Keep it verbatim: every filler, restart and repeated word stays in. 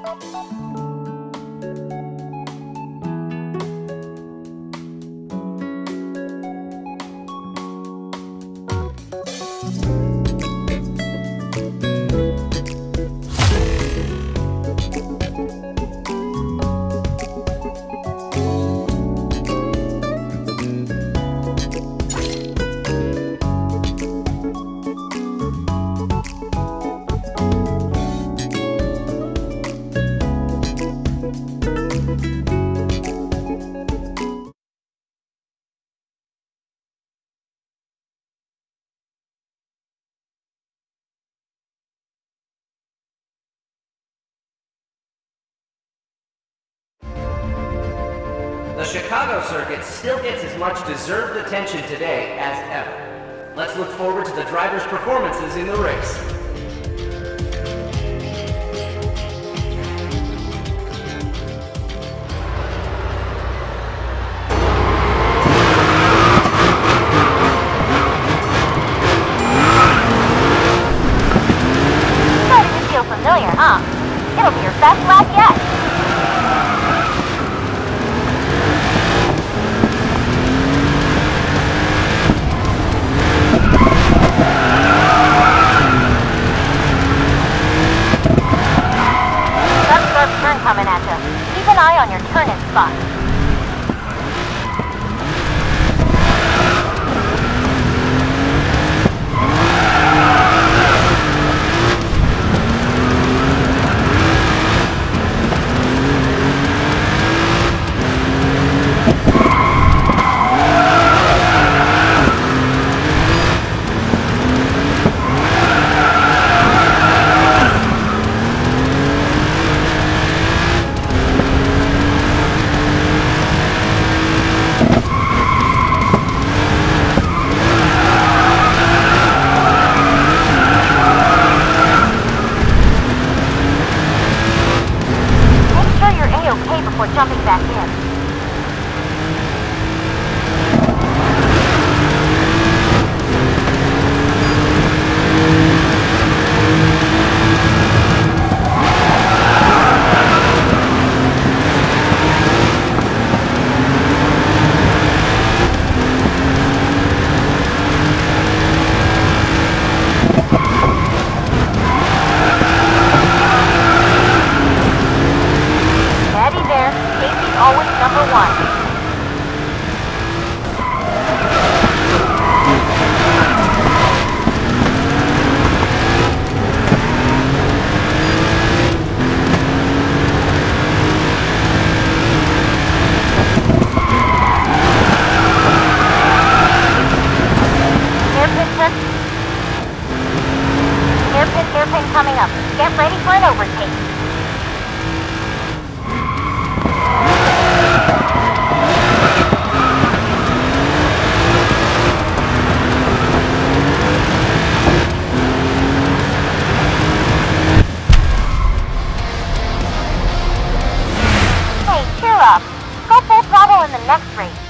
The Chicago circuit still gets as much deserved attention today as ever. Let's look forward to the drivers' performances in the race. Starting to feel familiar, huh? It'll be your best lap yet. Turn coming at you. Keep an eye on your turn-in spot. Before jumping back in. Always number one. Hairpin, hairpin, hairpin coming up. Get ready for an overtake. Go full throttle in the next race.